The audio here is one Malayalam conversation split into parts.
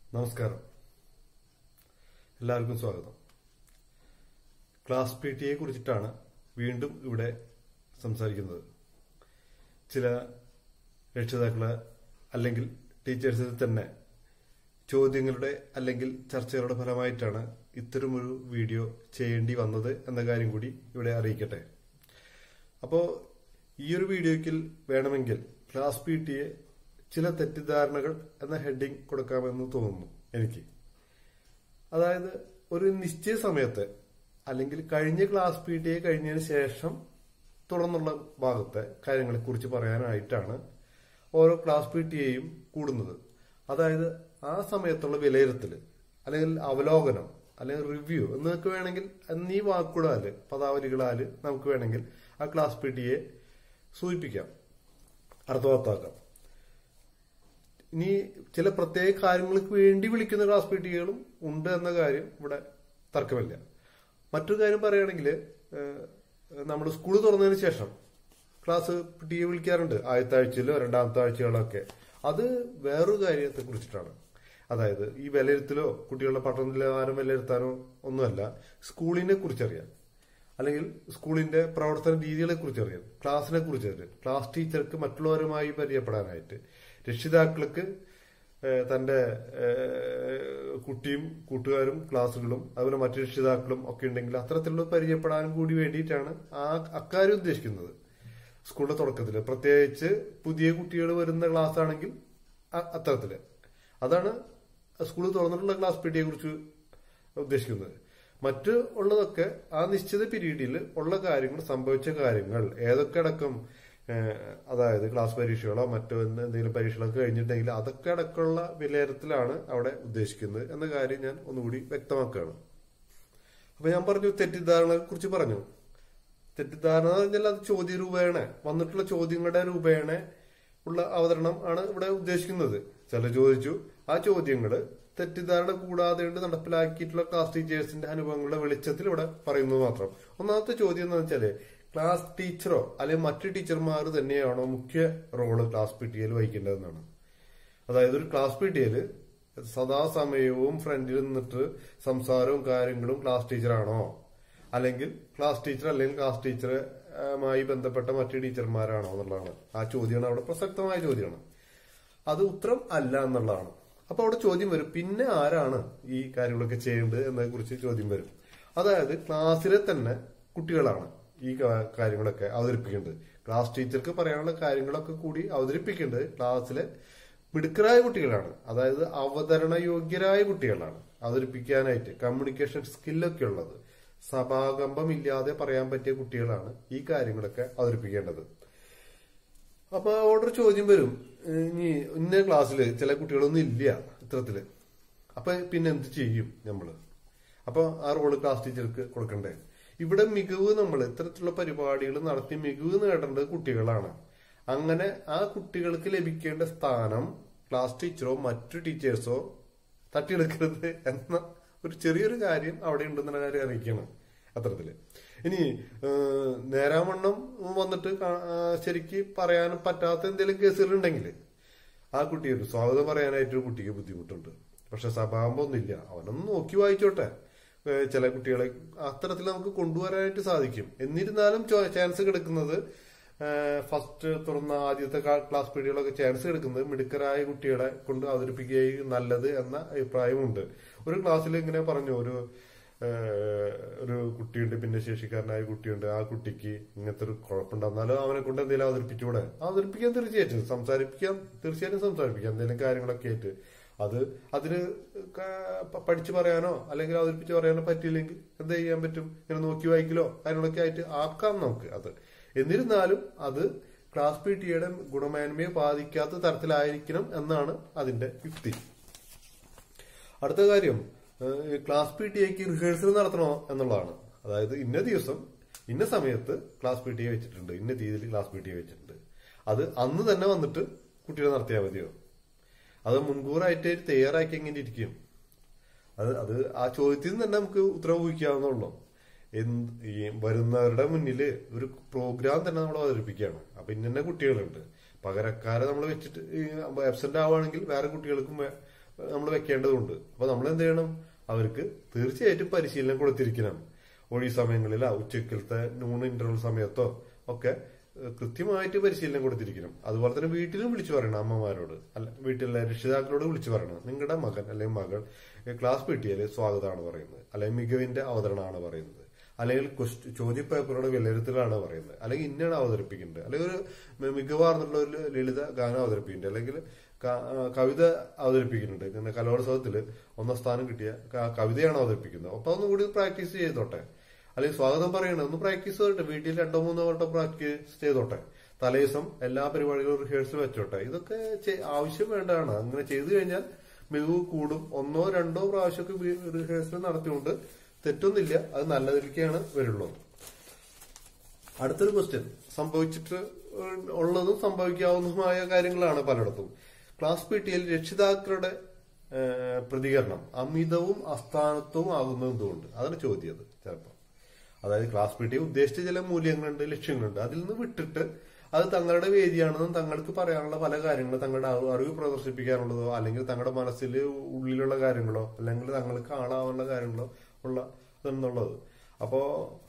നമസ്കാരം, എല്ലാവർക്കും സ്വാഗതം. ക്ലാസ് PTയെ കുറിച്ചിട്ടാണ് വീണ്ടും ഇവിടെ സംസാരിക്കുന്നത്. ചില രക്ഷിതാക്കള് അല്ലെങ്കിൽ ടീച്ചേഴ്സിൽ തന്നെ ചോദ്യങ്ങളുടെ അല്ലെങ്കിൽ ചർച്ചകളുടെ ഫലമായിട്ടാണ് ഇത്തരമൊരു വീഡിയോ ചെയ്യേണ്ടി വന്നത് എന്ന കാര്യം കൂടി ഇവിടെ അറിയിക്കട്ടെ. അപ്പോൾ ഈ ഒരു വീഡിയോയ്ക്ക് വേണമെങ്കിൽ ക്ലാസ് PTയെ ചില തെറ്റിദ്ധാരണകൾ എന്ന ഹെഡിങ് കൊടുക്കാമെന്ന് തോന്നുന്നു എനിക്ക്. അതായത് ഒരു നിശ്ചയ സമയത്ത് അല്ലെങ്കിൽ കഴിഞ്ഞ ക്ലാസ് PTയെ കഴിഞ്ഞതിന് ശേഷം തുടർന്നുള്ള ഭാഗത്തെ കാര്യങ്ങളെ കുറിച്ച് പറയാനായിട്ടാണ് ഓരോ ക്ലാസ് PTയെയും കൂടുന്നത്. അതായത് ആ സമയത്തുള്ള വിലയിരുത്തല് അല്ലെങ്കിൽ അവലോകനം അല്ലെങ്കിൽ റിവ്യൂ എന്നൊക്കെ വേണമെങ്കിൽ എന്നീ വാക്കുകളാല് പദാവലികളാല് നമുക്ക് വേണമെങ്കിൽ ആ ക്ലാസ് PTയെ സൂചിപ്പിക്കാം, അർത്ഥവത്താക്കാം. ഇനി ചില പ്രത്യേക കാര്യങ്ങൾക്ക് വേണ്ടി വിളിക്കുന്ന ക്ലാസ് PTകളും ഉണ്ട് എന്ന കാര്യം ഇവിടെ തർക്കമില്ല. മറ്റൊരു കാര്യം പറയുകയാണെങ്കിൽ നമ്മൾ സ്കൂൾ തുറന്നതിന് ശേഷം ക്ലാസ് PTയെ വിളിക്കാറുണ്ട്, ആദ്യത്തെ ആഴ്ചയിലോ രണ്ടാമത്തെ ആഴ്ചകളൊക്കെ. അത് വേറൊരു കാര്യത്തെ കുറിച്ചിട്ടാണ്. അതായത് ഈ വിലയിരുത്തലോ കുട്ടികളുടെ പഠന നിലവാരം വിലയിരുത്താനോ ഒന്നുമല്ല, സ്കൂളിനെ കുറിച്ചറിയാം അല്ലെങ്കിൽ സ്കൂളിന്റെ പ്രവർത്തന രീതികളെ കുറിച്ചറിയാം, ക്ലാസിനെ കുറിച്ചറിയാം, ക്ലാസ് ടീച്ചർക്ക് മറ്റുള്ളവരുമായി പരിചയപ്പെടാനായിട്ട്, രക്ഷിതാക്കൾക്ക് തന്റെ കുട്ടിയും കൂട്ടുകാരും ക്ലാസ്സുകളും അതുപോലെ മറ്റു രക്ഷിതാക്കളും ഒക്കെ ഉണ്ടെങ്കിൽ അത്തരത്തിലുള്ള പരിചയപ്പെടാനും കൂടി വേണ്ടിയിട്ടാണ് അക്കാര്യം ഉദ്ദേശിക്കുന്നത്. സ്കൂളിന്റെ തുടക്കത്തില് പ്രത്യേകിച്ച് പുതിയ കുട്ടികൾ വരുന്ന ക്ലാസ് ആണെങ്കിൽ അത്തരത്തില് അതാണ് സ്കൂൾ തുറന്നിട്ടുള്ള ക്ലാസ് PTയെ കുറിച്ച് ഉദ്ദേശിക്കുന്നത്. മറ്റ് ഉള്ളതൊക്കെ ആ നിശ്ചിത പീരീഡിൽ ഉള്ള കാര്യങ്ങൾ, സംഭവിച്ച കാര്യങ്ങൾ ഏതൊക്കെ അടക്കം, അതായത് ക്ലാസ് പരീക്ഷകളോ മറ്റോ എന്തെങ്കിലും പരീക്ഷകളൊക്കെ കഴിഞ്ഞിട്ടുണ്ടെങ്കിൽ അതൊക്കെ അടക്കമുള്ള വിലയിരുത്തലാണ് അവിടെ ഉദ്ദേശിക്കുന്നത് എന്ന കാര്യം ഞാൻ ഒന്നുകൂടി വ്യക്തമാക്കുകയാണ്. അപ്പൊ ഞാൻ പറഞ്ഞു, തെറ്റിദ്ധാരണകളെ കുറിച്ച് പറഞ്ഞു. തെറ്റിദ്ധാരണ എന്ന് പറഞ്ഞാൽ അത് ചോദ്യരൂപേണ വന്നിട്ടുള്ള ചോദ്യങ്ങളുടെ രൂപേണ ഉള്ള അവതരണം ആണ് ഇവിടെ ഉദ്ദേശിക്കുന്നത്. ചില ചോദിച്ചു, ആ ചോദ്യങ്ങള് തെറ്റിദ്ധാരണ കൂടാതെ നടപ്പിലാക്കിയിട്ടുള്ള ക്ലാസ് ടീച്ചേഴ്സിന്റെ അനുഭവങ്ങളുടെ വെളിച്ചത്തിൽ ഇവിടെ പറയുന്നത് മാത്രം. ഒന്നാമത്തെ ചോദ്യം എന്താണെന്ന് വെച്ചാല്, ക്ലാസ് ടീച്ചറോ അല്ലെങ്കിൽ മറ്റു ടീച്ചർമാർ തന്നെയാണോ മുഖ്യ റോള് ക്ലാസ് PTയിൽ വഹിക്കേണ്ടതെന്നാണ്. അതായത് ഒരു ക്ലാസ് PTയില് സദാസമയവും ഫ്രണ്ടിൽ നിന്നിട്ട് സംസാരവും കാര്യങ്ങളും ക്ലാസ് ടീച്ചറാണോ, അല്ലെങ്കിൽ ക്ലാസ് ടീച്ചർ അല്ലെങ്കിൽ ക്ലാസ് ടീച്ചറുമായി ബന്ധപ്പെട്ട മറ്റു ടീച്ചർമാരാണോ എന്നുള്ളതാണ് ആ ചോദ്യമാണ്. അവിടെ പ്രസക്തമായ ചോദ്യമാണ്. അത് ഉത്തരം അല്ല എന്നുള്ളതാണ്. അപ്പൊ അവിടെ ചോദ്യം വരും, പിന്നെ ആരാണ് ഈ കാര്യങ്ങളൊക്കെ ചെയ്യേണ്ടത് എന്നതിനെ കുറിച്ച് ചോദ്യം വരും. അതായത് ക്ലാസ്സിലെ തന്നെ കുട്ടികളാണ് ഈ കാര്യങ്ങളൊക്കെ അവതരിപ്പിക്കേണ്ടത്. ക്ലാസ് ടീച്ചർക്ക് പറയാനുള്ള കാര്യങ്ങളൊക്കെ കൂടി അവതരിപ്പിക്കേണ്ടത് ക്ലാസ്സിലെ മിടുക്കരായ കുട്ടികളാണ്. അതായത് അവതരണ യോഗ്യരായ കുട്ടികളാണ് അവതരിപ്പിക്കാനായിട്ട് കമ്മ്യൂണിക്കേഷൻ സ്കില്ലൊക്കെ ഉള്ളത്, സഭാകമ്പം ഇല്ലാതെ പറയാൻ പറ്റിയ കുട്ടികളാണ് ഈ കാര്യങ്ങളൊക്കെ അവതരിപ്പിക്കേണ്ടത്. അപ്പൊ അവിടെ ചോദ്യം വരും, ഇനി ഇന്ന ക്ലാസ്സിൽ ചില കുട്ടികളൊന്നും ഇല്ല ഇത്തരത്തില്, അപ്പൊ പിന്നെ എന്ത് ചെയ്യും നമ്മള്? അപ്പൊ ആ റോള് ക്ലാസ് ടീച്ചർക്ക് കൊടുക്കണ്ടേ? ഇവിടെ മികവ്, നമ്മൾ ഇത്തരത്തിലുള്ള പരിപാടികൾ നടത്തി മികവ് നേടേണ്ടത് കുട്ടികളാണ്. അങ്ങനെ ആ കുട്ടികൾക്ക് ലഭിക്കേണ്ട സ്ഥാനം ക്ലാസ് ടീച്ചറോ മറ്റു ടീച്ചേഴ്സോ തട്ടിയെടുക്കരുത് എന്ന ഒരു ചെറിയൊരു കാര്യം അവിടെ ഉണ്ടെന്നുള്ള കാര്യം അറിയിക്കണം അത്തരത്തില്. ഇനി നേരാവണ്ണം വന്നിട്ട് ശരിക്ക് പറയാനും പറ്റാത്ത എന്തെങ്കിലും കേസുകളുണ്ടെങ്കിൽ ആ കുട്ടി, ഒരു സ്വാഗതം പറയാനായിട്ട് ഒരു കുട്ടിക്ക് ബുദ്ധിമുട്ടുണ്ട്, പക്ഷെ സഭാകമ്പൊന്നുമില്ല, അവനൊന്ന് നോക്കി വായിച്ചോട്ടെ. ചില കുട്ടികളെ അത്തരത്തിൽ നമുക്ക് കൊണ്ടുവരാനായിട്ട് സാധിക്കും. എന്നിരുന്നാലും ചാൻസ് കിടക്കുന്നത് ഫസ്റ്റ് തുറന്ന ആദ്യത്തെ ക്ലാസ് PTകളൊക്കെ ചാൻസ് കിടക്കുന്നത് മിടുക്കരായ കുട്ടികളെ കൊണ്ട് അവതരിപ്പിക്കുകയും നല്ലത് എന്ന അഭിപ്രായമുണ്ട്. ഒരു ക്ലാസ്സിൽ ഇങ്ങനെ പറഞ്ഞു, ഒരു കുട്ടിയുണ്ട്, ഭിന്നശേഷിക്കാരനായ കുട്ടിയുണ്ട്, ആ കുട്ടിക്ക് ഇങ്ങനത്തെ ഒരു കുഴപ്പമുണ്ടെന്നാലും അവനെ കൊണ്ട് എന്തെങ്കിലും അവതരിപ്പിച്ചുകൂടെ? അവതരിപ്പിക്കാൻ തീർച്ചയായിട്ടും, തീർച്ചയായിട്ടും സംസാരിപ്പിക്കാം എന്തെങ്കിലും കാര്യങ്ങളൊക്കെ ആയിട്ട്. അതിന് പഠിച്ചു പറയാനോ അല്ലെങ്കിൽ അവതരിപ്പിച്ച് പറയാനോ പറ്റിയില്ലെങ്കിൽ എന്ത് ചെയ്യാൻ പറ്റും? ഇങ്ങനെ നോക്കി വായിക്കലോ കാര്യങ്ങളൊക്കെ ആയിട്ട് ആക്കാം നമുക്ക് അത്. എന്നിരുന്നാലും അത് ക്ലാസ് PTയുടെ ഗുണമേന്മയെ ബാധിക്കാത്ത തരത്തിലായിരിക്കണം എന്നാണ് അതിന്റെ യുക്തി. അടുത്ത കാര്യം, ക്ലാസ് PTയ്ക്ക് റിഹേഴ്സൽ നടത്തണോ എന്നുള്ളതാണ്. അതായത് ഇന്ന ദിവസം ഇന്ന സമയത്ത് ക്ലാസ് PTയെ വെച്ചിട്ടുണ്ട്, ഇന്ന തീയതിയിൽ ക്ലാസ് PTയെ വെച്ചിട്ടുണ്ട്, അത് അന്ന് തന്നെ വന്നിട്ട് കുട്ടികളെ നടത്തിയാൽ മതിയോ? അത് മുൻകൂറായിട്ട് തയ്യാറാക്കി എങ്ങനെ ഇരിക്കും? അത് ആ ചോദ്യത്തിൽ നിന്ന് തന്നെ നമുക്ക് ഉത്തരവ് ഊഹിക്കാവുന്നുള്ളൂ. ഈ വരുന്നവരുടെ മുന്നിൽ ഒരു പ്രോഗ്രാം തന്നെ നമ്മൾ അവതരിപ്പിക്കുകയാണ്. അപ്പൊ ഇന്ന കുട്ടികളുണ്ട്, പകരക്കാരെ നമ്മൾ വെച്ചിട്ട് ആബ്സെന്റ് ആവുകയാണെങ്കിൽ വേറെ കുട്ടികൾക്കും നമ്മൾ വെക്കേണ്ടതുണ്ട്. അപ്പൊ നമ്മൾ എന്ത് ചെയ്യണം? അവർക്ക് തീർച്ചയായിട്ടും പരിശീലനം കൊടുത്തിരിക്കണം. ഒഴി സമയങ്ങളിൽ ഉച്ചക്കലത്തെ നൂൺ ഇന്റർവൽ സമയത്തോ ഒക്കെ കൃത്യമായിട്ട് പരിശീലനം കൊടുത്തിരിക്കണം. അതുപോലെ തന്നെ വീട്ടിലും വിളിച്ചു പറയണം, അമ്മമാരോട് അല്ല വീട്ടിലെ രക്ഷിതാക്കളോട് വിളിച്ചു പറയണം, നിങ്ങളുടെ മകൻ അല്ലെങ്കിൽ മകൾ ക്ലാസ് PTA സ്വാഗതമാണ് പറയുന്നത്, അല്ലെങ്കിൽ മികവിന്റെ അവതരണമാണ് പറയുന്നത്, അല്ലെങ്കിൽ ചോദ്യപേപ്പറുടെ വിലയിരുത്തലാണ് പറയുന്നത്, അല്ലെങ്കിൽ ഇന്നാണ് അവതരിപ്പിക്കേണ്ടത്, അല്ലെങ്കിൽ ഒരു മികവാർന്നുള്ള ഒരു ലളിത ഗാനം അവതരിപ്പിക്കുന്നുണ്ട്, അല്ലെങ്കിൽ കവിത അവതരിപ്പിക്കുന്നുണ്ട്. ഇങ്ങനെ കലോത്സവത്തില് 1ാം സ്ഥാനം കിട്ടിയ കവിതയാണ് അവതരിപ്പിക്കുന്നത്. അപ്പൊ ഒന്നുകൂടി പ്രാക്ടീസ് ചെയ്തോട്ടെ. അല്ലെങ്കിൽ സ്വാഗതം പറയണം, ഒന്ന് പ്രാക്ടീസ് ചെയ്തോട്ടെ. വീട്ടിൽ 2-3 വട്ടം പ്രാക്ടീസ് ചെയ്തോട്ടെ. തലേദിവസം എല്ലാ പരിപാടികളും റിഹേഴ്സൽ വെച്ചോട്ടെ. ഇതൊക്കെ ആവശ്യം വേണ്ടതാണ്. അങ്ങനെ ചെയ്തു കഴിഞ്ഞാൽ മികവ് കൂടും. 1-2 പ്രാവശ്യമൊക്കെ റിഹേഴ്സൽ നടത്തിക്കൊണ്ട് തെറ്റൊന്നുമില്ല. അത് നല്ലതിലേക്കാണ് വരുള്ളൂ. അടുത്തൊരു ക്വസ്റ്റ്യൻ, സംഭവിച്ചിട്ട് ഉള്ളതും സംഭവിക്കാവുന്നതുമായ കാര്യങ്ങളാണ് പലയിടത്തും. ക്ലാസ് PTA രക്ഷിതാക്കളുടെ പ്രതികരണം അമിതവും അസ്ഥാനത്വവും ആകുന്നത് എന്തുകൊണ്ട്? അതാണ് ചോദ്യം. അത് ചിലപ്പോൾ അതായത് ക്ലാസ് PTA ഉദ്ദേശിച്ച ചില മൂല്യങ്ങളുണ്ട്, ലക്ഷ്യങ്ങളുണ്ട്. അതിൽ നിന്ന് വിട്ടിട്ട് അത് തങ്ങളുടെ വേദിയാണെന്നും തങ്ങൾക്ക് പറയാനുള്ള പല കാര്യങ്ങളും, തങ്ങളുടെ അറിവ് പ്രദർശിപ്പിക്കാനുള്ളതോ അല്ലെങ്കിൽ തങ്ങളുടെ മനസ്സിൽ ഉള്ളിലുള്ള കാര്യങ്ങളോ അല്ലെങ്കിൽ തങ്ങൾക്ക് കാണാവുന്ന കാര്യങ്ങളോ ഉള്ള എന്നുള്ളത്. അപ്പോ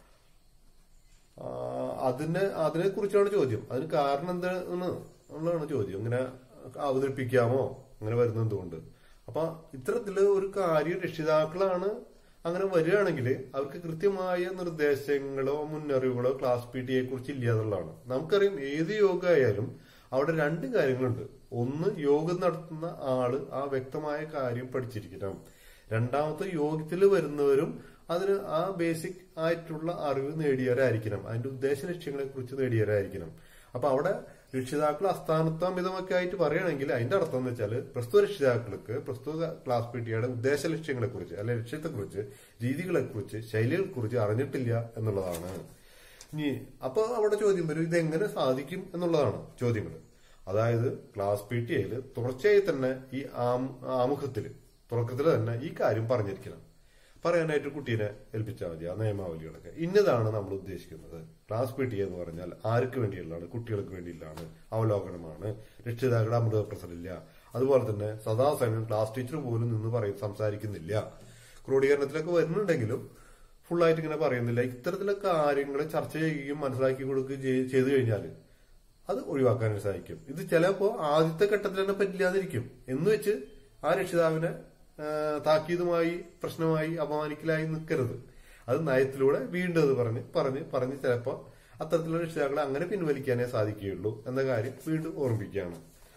അതിനെ കുറിച്ചാണ് ചോദ്യം. അതിന് കാരണം എന്താണെന്നുള്ളതാണ് ചോദ്യം. ഇങ്ങനെ അവതരിപ്പിക്കാമോ, അങ്ങനെ വരുന്നത് എന്തുകൊണ്ട്? അപ്പൊ ഇത്തരത്തില് ഒരു കാര്യം രക്ഷിതാക്കളാണ് അങ്ങനെ വരികയാണെങ്കിൽ അവർക്ക് കൃത്യമായ നിർദ്ദേശങ്ങളോ മുന്നറിവുകളോ ക്ലാസ് PTA കുറിച്ച് ഇല്ല എന്നുള്ളതാണ്. നമുക്കറിയാം, ഏത് യോഗ ആയാലും അവിടെ 2 കാര്യങ്ങളുണ്ട്. ഒന്ന്, യോഗം നടത്തുന്ന ആള് ആ വ്യക്തമായ കാര്യം പഠിച്ചിരിക്കണം. രണ്ടാമത്തെ, യോഗത്തിൽ വരുന്നവരും അതിന് ആ ബേസിക് ആയിട്ടുള്ള അറിവ് നേടിയവരായിരിക്കണം. അതിന്റെ ഉദ്ദേശ ലക്ഷ്യങ്ങളെ കുറിച്ച് നേടിയവരായിരിക്കണം. അപ്പൊ അവിടെ രക്ഷിതാക്കൾ അസ്ഥാനത്വമിതമൊക്കെ ആയിട്ട് പറയുകയാണെങ്കിൽ അതിന്റെ അർത്ഥം എന്ന് വെച്ചാൽ പ്രസ്തുത രക്ഷിതാക്കൾക്ക് പ്രസ്തുത ക്ലാസ് PTA ഉദ്ദേശ ലക്ഷ്യങ്ങളെ കുറിച്ച് അല്ലെ ലക്ഷ്യത്തെക്കുറിച്ച്, രീതികളെ കുറിച്ച്, ശൈലികളെ കുറിച്ച് അറിഞ്ഞിട്ടില്ല എന്നുള്ളതാണ്. ഇനി അപ്പൊ അവിടെ ചോദ്യം വരും, ഇതെങ്ങനെ സാധിക്കും എന്നുള്ളതാണ് ചോദ്യങ്ങൾ. അതായത് ക്ലാസ് PTA തുടർച്ചയായി തന്നെ ഈ ആമുഖത്തില് തുടക്കത്തില് തന്നെ ഈ കാര്യം പറഞ്ഞിരിക്കണം. പറയാനായിട്ട് കുട്ടീനെ ഏൽപ്പിച്ചാൽ മതി. ആ നിയമാവലികളൊക്കെ ഇന്നതാണ് നമ്മൾ ഉദ്ദേശിക്കുന്നത്. ക്ലാസ് PTA എന്ന് പറഞ്ഞാൽ ആർക്ക് വേണ്ടിയുള്ളതാണ്? കുട്ടികൾക്ക് വേണ്ടിയുള്ളതാണ്. അവലോകനമാണ്. രക്ഷിതാക്കളുടെ അമൃത പ്രസരില്ല. അതുപോലെ തന്നെ സദാസമയം ക്ലാസ് ടീച്ചർ പോലും നിന്ന് സംസാരിക്കുന്നില്ല. ക്രോഡീകരണത്തിലൊക്കെ വരുന്നുണ്ടെങ്കിലും ഫുള്ളായിട്ട് ഇങ്ങനെ പറയുന്നില്ല. ഇത്തരത്തിലുള്ള കാര്യങ്ങൾ ചർച്ച ചെയ്യുകയും മനസ്സിലാക്കി കൊടുക്കുകയും ചെയ്തു കഴിഞ്ഞാൽ അത് ഒഴിവാക്കാനായിട്ട് സാധിക്കും. ഇത് ചിലപ്പോ ആദ്യത്തെ ഘട്ടത്തിൽ തന്നെ പറ്റില്ലാതിരിക്കും എന്ന് വെച്ച് ആ രക്ഷിതാവിനെ താക്കീതുമായി പ്രശ്നമായി അപമാനിക്കലായി നിൽക്കരുത്. അത് നയത്തിലൂടെ വീണ്ടും അത് പറഞ്ഞ് ചിലപ്പോ അത്തരത്തിലുള്ള രക്ഷിതാക്കളെ അങ്ങനെ പിൻവലിക്കാനേ സാധിക്കുകയുള്ളൂ എന്ന കാര്യം വീണ്ടും ഓർമ്മിക്കുകയാണ്.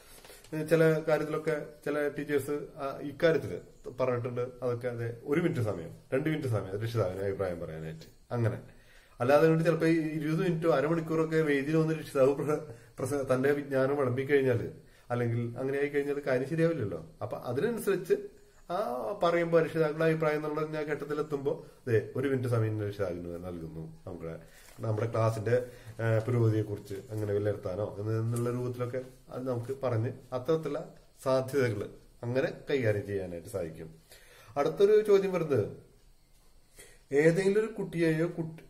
ചില കാര്യത്തിലൊക്കെ ചില ടീച്ചേഴ്സ് ഇക്കാര്യത്തില് പറഞ്ഞിട്ടുണ്ട്. അതൊക്കെ അതെ 1 മിനിറ്റ് സമയം 2 മിനിറ്റ് സമയം രക്ഷിതാവിന് അഭിപ്രായം പറയാനായിട്ട്. അങ്ങനെ അല്ലാതെ കൊണ്ട് ചിലപ്പോ 20 മിനിറ്റോ അരമണിക്കൂറൊക്കെ വേദിയിൽ വന്ന് രക്ഷിതാവ് തന്റെ വിജ്ഞാനം വിളമ്പിക്കഴിഞ്ഞാല് അല്ലെങ്കിൽ അങ്ങനെ ആയി കഴിഞ്ഞാൽ കാര്യം ശരിയാവില്ലല്ലോ. അപ്പൊ അതിനനുസരിച്ച് ആ പറയുമ്പോ രക്ഷിതാക്കളുടെ അഭിപ്രായം എന്നുള്ള ഘട്ടത്തിലെത്തുമ്പോ 1 മിനിറ്റ് സമയം രക്ഷിതാവിന് നൽകുന്നു. നമ്മുടെ ക്ലാസിന്റെ പുരോഗതിയെ കുറിച്ച് അങ്ങനെ വിലയിരുത്താനോ എന്നുള്ള രൂപത്തിലൊക്കെ അത് നമുക്ക് പറഞ്ഞ് അത്തരത്തിലുള്ള സാധ്യതകൾ അങ്ങനെ കൈകാര്യം ചെയ്യാനായിട്ട് സാധിക്കും. അടുത്തൊരു ചോദ്യം വരുന്നത്, ഏതെങ്കിലും ഒരു കുട്ടിയെയോ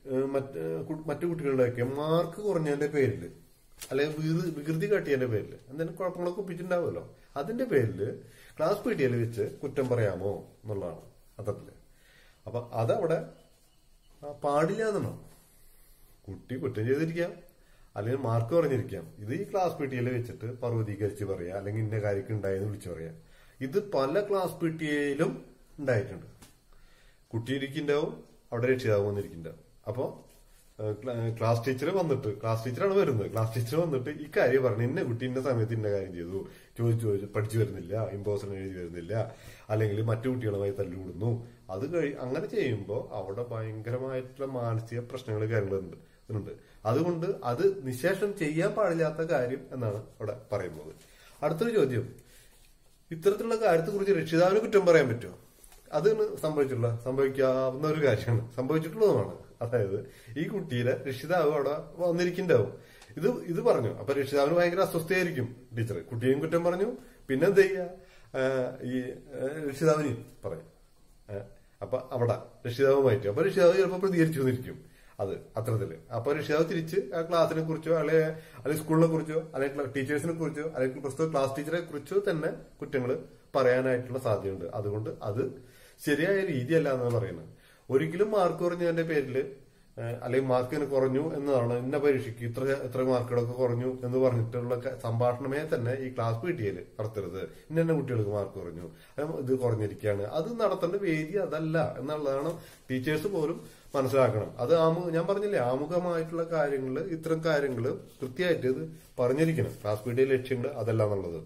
മറ്റു കുട്ടികളുടെയൊക്കെ മാർക്ക് കുറഞ്ഞതിന്റെ പേരിൽ അല്ലെങ്കിൽ വികൃതി കാട്ടിയതിന്റെ പേരിൽ എന്തെങ്കിലും കുഴപ്പങ്ങളൊക്കെ ഒപ്പിച്ചിട്ടുണ്ടാവുമല്ലോ, അതിന്റെ പേരിൽ ക്ലാസ് PTA വെച്ച് കുറ്റം പറയാമോ എന്നുള്ളതാണ് അത്തരത്തില്. അപ്പൊ അതവിടെ പാടില്ല എന്നാണ്. കുട്ടി കുറ്റം ചെയ്തിരിക്കാം, അല്ലെങ്കിൽ മാർക്ക് പറഞ്ഞിരിക്കാം. ഇത് ഈ ക്ലാസ് PTA വെച്ചിട്ട് പർവ്വതീകരിച്ച് പറയാം, അല്ലെങ്കിൽ ഇന്ന കാര്യമൊക്കെ ഉണ്ടായെന്ന് വിളിച്ചു പറയാം. ഇത് പല ക്ലാസ് PTA ഉണ്ടായിട്ടുണ്ട്. കുട്ടി ഇരിക്കുന്നുണ്ടാവും, അവിടെ രക്ഷിതാവ് വന്നിരിക്കുന്നുണ്ടാവും. അപ്പൊ ക്ലാസ് ടീച്ചറാണ് വരുന്നത്. ക്ലാസ് ടീച്ചർ വന്നിട്ട് ഈ കാര്യം പറഞ്ഞു, ഇന്ന കുട്ടി ഇന്ന സമയത്ത് ഇന്ന കാര്യം ചെയ്തു, ചോദിച്ചു പഠിച്ചു വരുന്നില്ല, ഇമ്പോസറിന് എഴുതി വരുന്നില്ല, അല്ലെങ്കിൽ മറ്റു കുട്ടികളുമായി തല്ലുകൂടുന്നു. അത് അങ്ങനെ ചെയ്യുമ്പോൾ അവിടെ ഭയങ്കരമായിട്ടുള്ള മാനസിക പ്രശ്നങ്ങൾ കാര്യങ്ങളുണ്ട്. അതുകൊണ്ട് അത് നിശേഷം ചെയ്യാൻ പാടില്ലാത്ത കാര്യം എന്നാണ് അവിടെ പറയുന്നത്. അടുത്തൊരു ചോദ്യം, ഇത്തരത്തിലുള്ള കാര്യത്തെ കുറിച്ച് രക്ഷിതാവിന് കുറ്റം പറയാൻ പറ്റുമോ? അതാണ് സംഭവിക്കാവുന്ന ഒരു കാര്യമാണ്, സംഭവിച്ചിട്ടുള്ളതുമാണ്. അതായത് ഈ കുട്ടിയുടെ രക്ഷിതാവ് അവിടെ വന്നിരിക്കുന്നുണ്ടാവും, ഇത് പറഞ്ഞു. അപ്പൊ രക്ഷിതാവിന് ഭയങ്കര അസ്വസ്ഥയായിരിക്കും. ടീച്ചർ കുട്ടിയെയും കുറ്റം പറഞ്ഞു, പിന്നെ എന്ത് ചെയ്യുക, ഈ രക്ഷിതാവിനെയും പറയും. അപ്പൊ അവിടെ രക്ഷിതാവുമായിട്ട് അപ്പൊ രക്ഷിതാവ് ചിലപ്പോൾ പ്രതികരിച്ചു വന്നിരിക്കും. അത് അത്തരത്തില് അപ്പൊ രക്ഷിതാവ് തിരിച്ച് ആ ക്ലാസിനെ കുറിച്ചോ അല്ലെങ്കിൽ സ്കൂളിനെ കുറിച്ചോ അല്ലെങ്കിൽ ടീച്ചേഴ്സിനെ കുറിച്ചോ അല്ലെങ്കിൽ പ്രസ്തുത ക്ലാസ് ടീച്ചറെ കുറിച്ചോ തന്നെ കുറ്റങ്ങൾ പറയാനായിട്ടുള്ള സാധ്യതയുണ്ട്. അതുകൊണ്ട് അത് ശരിയായ രീതിയല്ല എന്നാണ് പറയുന്നത്. ഒരിക്കലും മാർക്ക് കുറഞ്ഞതിന്റെ പേരിൽ അല്ലെങ്കിൽ മാർക്കിന് കുറഞ്ഞു എന്നതാണ് ഇന്ന പരീക്ഷയ്ക്ക് ഇത്ര മാർക്കുകളൊക്കെ കുറഞ്ഞു എന്ന് പറഞ്ഞിട്ടുള്ള സംഭാഷണമേ തന്നെ ഈ ക്ലാസ് PTA നടത്തരുത്. ഇന്ന കുട്ടികൾക്ക് മാർക്ക് കുറഞ്ഞു, ഇത് കുറഞ്ഞിരിക്കുകയാണ്, അത് നടത്തേണ്ട വേദി അതല്ല എന്നുള്ളതാണ് ടീച്ചേഴ്സ് പോലും മനസ്സിലാക്കണം. അത് ഞാൻ പറഞ്ഞില്ലേ, ആമുഖമായിട്ടുള്ള കാര്യങ്ങൾ, ഇത്തരം കാര്യങ്ങൾ കൃത്യമായിട്ട് ഇത് പറഞ്ഞിരിക്കണം. ക്ലാസ് PTA ലക്ഷ്യങ്ങൾ അതല്ല എന്നുള്ളത്.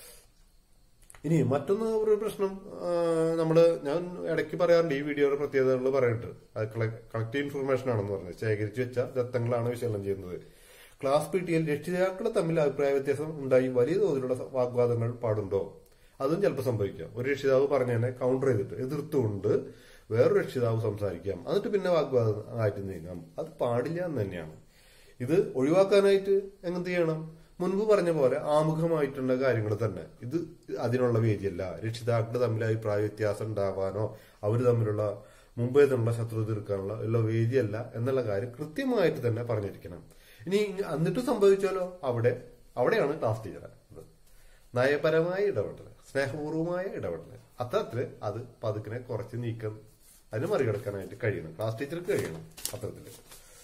ഇനി മറ്റൊന്ന് ഒരു പ്രശ്നം ഞാൻ ഇടയ്ക്ക് പറയാറുണ്ട്, ഈ വീഡിയോയുടെ പ്രത്യേകതകൾ പറയട്ടെ. അത് കളക്റ്റീവ് ഇൻഫർമേഷൻ ആണെന്ന് പറഞ്ഞത്, ശേഖരിച്ചു വെച്ച ദത്തങ്ങളാണ് വിശകലനം ചെയ്യുന്നത്. ക്ലാസ് PTA രക്ഷിതാക്കൾ തമ്മിൽ അഭിപ്രായ വ്യത്യാസം ഉണ്ടായി വലിയ തോതിലുള്ള വാഗ്വാദങ്ങൾ പാടുണ്ടോ? അതും ചിലപ്പോൾ സംഭവിക്കാം. ഒരു രക്ഷിതാവ് പറഞ്ഞതിനെ കൗണ്ടർ ചെയ്തിട്ട് എതിർത്തുകൊണ്ട് വേറൊരു രക്ഷിതാവ് സംസാരിക്കാം, എന്നിട്ട് പിന്നെ വാഗ്വാദം ആയിട്ട് നീങ്ങാം. അത് പാടില്ല എന്ന് തന്നെയാണ്. ഇത് ഒഴിവാക്കാനായിട്ട് എന്ത് ചെയ്യണം? മുൻപ് പറഞ്ഞ പോലെ ആമുഖമായിട്ടുള്ള കാര്യങ്ങൾ തന്നെ. ഇത് അതിനുള്ള വേദിയല്ല. രക്ഷിതാക്കൾ തമ്മിൽ അഭിപ്രായ വ്യത്യാസം ഉണ്ടാവാനോ അവർ തമ്മിലുള്ള മുമ്പേ തമ്മിലുള്ള ശത്രു തീർക്കാനുള്ള ഉള്ള വേദിയല്ല എന്നുള്ള കാര്യം കൃത്യമായിട്ട് തന്നെ പറഞ്ഞിരിക്കണം. ഇനി എന്നിട്ട് സംഭവിച്ചാലോ അവിടെയാണ് ക്ലാസ് ടീച്ചർ നയപരമായ ഇടപെടൽ, സ്നേഹപൂർവമായ ഇടപെടൽ, അത്തരത്തില് അത് പതുക്കിനെ കുറച്ച് നീക്കം അതിന് മറികടക്കാനായിട്ട് കഴിയണം. ക്ലാസ് ടീച്ചർക്ക് കഴിയണം അത്തരത്തില്.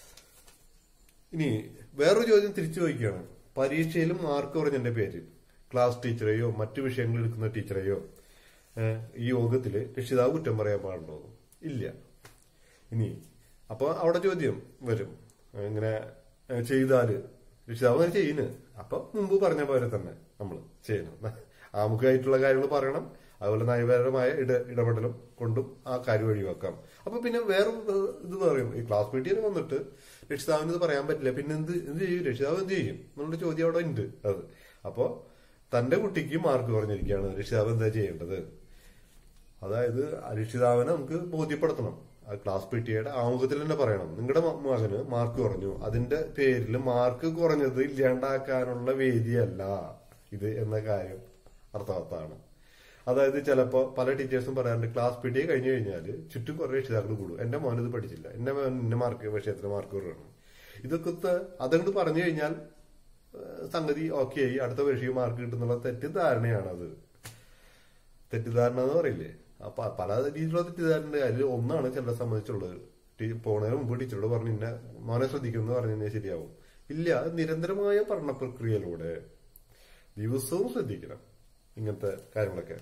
ഇനി വേറൊരു ചോദ്യം തിരിച്ചു ചോദിക്കുകയാണ്. പരീക്ഷയിലും മാർക്ക് കുറഞ്ഞതിന്റെ പേര് ക്ലാസ് ടീച്ചറെയോ മറ്റു വിഷയങ്ങൾ എടുക്കുന്ന ടീച്ചറെയോ ഈ യോഗത്തില് രക്ഷിതാവ് കുറ്റം പറയാൻ പാടുണ്ടോ? ഇല്ല. ഇനി അപ്പൊ അവിടെ ചോദ്യം വരും, ഇങ്ങനെ ചെയ്താല് രക്ഷിതാവ് അങ്ങനെ ചെയ്യുന്നു, അപ്പൊ മുമ്പ് പറഞ്ഞ പോലെ തന്നെ നമ്മൾ ചെയ്യണം. ആമുഖമായിട്ടുള്ള കാര്യങ്ങൾ പറയണം, അതുപോലെ നയപരമായ ഇടപെടലും കൊണ്ടും ആ കാര്യം ഒഴിവാക്കാം. അപ്പൊ പിന്നെ വേറെ ഇത് പറയും, ഈ ക്ലാസ് PTA വന്നിട്ട് രക്ഷിതാവിന് ഇത് പറയാൻ പറ്റില്ല, പിന്നെ എന്ത് ചെയ്യും, രക്ഷിതാവ് എന്ത് ചെയ്യും എന്നുള്ള ചോദ്യം അവിടെ ഉണ്ട്. അത് അപ്പോ തന്റെ കുട്ടിക്ക് മാർക്ക് കുറഞ്ഞിരിക്കുകയാണ്, രക്ഷിതാവ് എന്താ ചെയ്യേണ്ടത്? അതായത് രക്ഷിതാവിനെ നമുക്ക് ബോധ്യപ്പെടുത്തണം. ക്ലാസ് PTA ആമുഖത്തിൽ തന്നെ പറയണം, നിങ്ങളുടെ മകന് മാർക്ക് കുറഞ്ഞു, അതിന്റെ പേരിൽ മാർക്ക് കുറഞ്ഞത് ഇല്ലാണ്ടാക്കാനുള്ള വേദിയല്ല ഇത് എന്ന കാര്യം അർത്ഥവത്താണ്. അതായത് ചിലപ്പോ പല ടീച്ചേഴ്സും പറയാറുണ്ട്, ക്ലാസ് PTA കഴിഞ്ഞു കഴിഞ്ഞാല് ചുറ്റും കുറെ രക്ഷിതാക്കൾ കൂടും, എന്റെ മോൻ ഇത് പഠിച്ചില്ല, എന്റെ മോൻ ഇന്ന മാർക്ക് വിഷയത്തിന് മാർക്ക് കുറയണം. ഇതൊക്കെ അതങ്ങോട്ട് പറഞ്ഞു കഴിഞ്ഞാൽ സംഗതി ഓക്കെ ആയി, അടുത്ത പരീക്ഷയ്ക്ക് മാർക്ക് കിട്ടുന്നുള്ള തെറ്റിദ്ധാരണയാണ്. അത് തെറ്റിദ്ധാരണ എന്ന് പറയില്ലേ. അപ്പൊ പല രീതിയിലുള്ള തെറ്റിദ്ധാരണ അതിൽ ഒന്നാണ് ചിലരെ സംബന്ധിച്ചുള്ളത്. പോണതിന് മുമ്പ് ടീച്ചറോട് പറഞ്ഞു ഇന്ന മോനെ ശ്രദ്ധിക്കുമെന്ന് പറഞ്ഞു കഴിഞ്ഞാൽ ശരിയാവും. ഇല്ല, നിരന്തരമായ പഠന പ്രക്രിയയിലൂടെ ദിവസവും ശ്രദ്ധിക്കണം ഇങ്ങനത്തെ കാര്യങ്ങളൊക്കെ.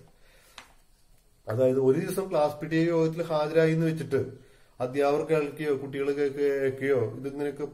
അതായത് ഒരു ദിവസം ക്ലാസ് PTA യോഗത്തിൽ ഹാജരായി എന്ന് വെച്ചിട്ട് അധ്യാപകർ കേൾക്കുകയോ കുട്ടികൾ കേൾക്കുകയോ ഇതിങ്ങനെയൊക്കെ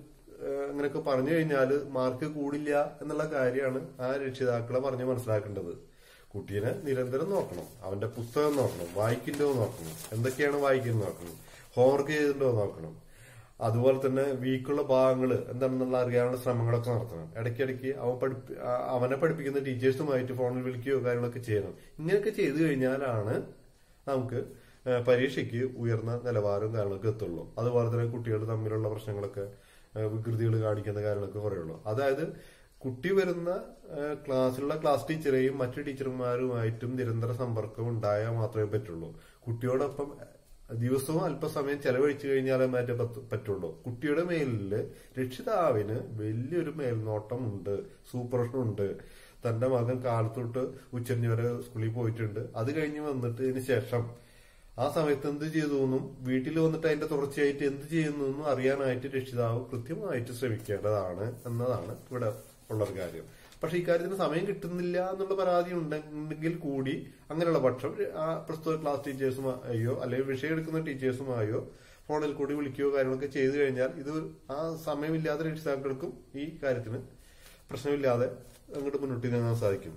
പറഞ്ഞു കഴിഞ്ഞാൽ മാർക്ക് കൂടില്ല എന്നുള്ള കാര്യമാണ് ആ രക്ഷിതാക്കളെ പറഞ്ഞ് മനസ്സിലാക്കേണ്ടത്. കുട്ടീനെ നിരന്തരം നോക്കണം, അവന്റെ പുസ്തകം നോക്കണം, വായിക്കുന്നുണ്ടോ നോക്കണം, എന്തൊക്കെയാണ് വായിക്കുന്നത് നോക്കണം, ഹോംവർക്ക് ചെയ്തിട്ടുണ്ടോ നോക്കണം. അതുപോലെ തന്നെ വീക്കുള്ള ഭാഗങ്ങൾ എന്താണെന്നുള്ള അറിയാനുള്ള ശ്രമങ്ങളൊക്കെ നടത്തണം. ഇടയ്ക്കിടയ്ക്ക് അവനെ പഠിപ്പിക്കുന്ന ടീച്ചേഴ്സുമായിട്ട് ഫോണിൽ വിളിക്കുകയോ കാര്യങ്ങളൊക്കെ ചെയ്യണം. ഇങ്ങനെയൊക്കെ ചെയ്തു കഴിഞ്ഞാലാണ് നമുക്ക് പരീക്ഷയ്ക്ക് ഉയർന്ന നിലവാരവും കാര്യങ്ങളൊക്കെ എത്തുള്ളൂ. അതുപോലെ തന്നെ കുട്ടികൾ തമ്മിലുള്ള പ്രശ്നങ്ങളൊക്കെ, വികൃതികൾ കാണിക്കുന്ന കാര്യങ്ങളൊക്കെ കുറയുള്ളൂ. അതായത് കുട്ടി വരുന്ന ക്ലാസ്സിലുള്ള ക്ലാസ് ടീച്ചറെയും മറ്റു ടീച്ചർമാരുമായിട്ടും നിരന്തര സമ്പർക്കം ഉണ്ടായാൽ മാത്രമേ പറ്റുള്ളൂ. കുട്ടിയോടൊപ്പം ദിവസവും അല്പസമയം ചെലവഴിച്ചു കഴിഞ്ഞാലേ മാറ്റേ പറ്റുള്ളൂ. കുട്ടിയുടെ മേലില് രക്ഷിതാവിന് വലിയൊരു മേൽനോട്ടം ഉണ്ട്, സൂപ്പർവിഷൻ ഉണ്ട്. തന്റെ മകൻ കാലത്തൊട്ട് ഉച്ചരിഞ്ഞ് വരെ സ്കൂളിൽ പോയിട്ടുണ്ട്, അത് കഴിഞ്ഞ് വന്നിട്ട് ശേഷം ആ സമയത്ത് എന്ത് ചെയ്തു എന്നും വീട്ടിൽ വന്നിട്ട് അതിന്റെ തുടർച്ചയായിട്ട് എന്ത് ചെയ്യുന്നു എന്നും അറിയാനായിട്ട് രക്ഷിതാവ് കൃത്യമായിട്ട് ശ്രമിക്കേണ്ടതാണ് എന്നതാണ് ഇവിടെ ഉള്ളൊരു കാര്യം. പക്ഷെ ഇക്കാര്യത്തിന് സമയം കിട്ടുന്നില്ല എന്നുള്ള പരാതി ഉണ്ടെങ്കിൽ കൂടി അങ്ങനെയുള്ള പക്ഷം ആ പ്രസ്തുത ക്ലാസ് ടീച്ചേഴ്സുമായോ അല്ലെങ്കിൽ വിഷയം എടുക്കുന്ന ടീച്ചേഴ്സുമായോ ഫോണിൽ കൂടി വിളിക്കുകയോ കാര്യങ്ങളൊക്കെ ചെയ്തു കഴിഞ്ഞാൽ ഇത് ആ സമയമില്ലാത്ത രക്ഷിതാക്കൾക്കും ഈ കാര്യത്തിന് പ്രശ്നമില്ലാതെ അങ്ങോട്ട് മുന്നോട്ട് നീങ്ങാൻ സാധിക്കും.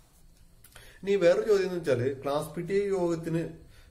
ഇനി വേറൊരു ചോദ്യം എന്ന് വെച്ചാല് ക്ലാസ് PTA യോഗത്തിന്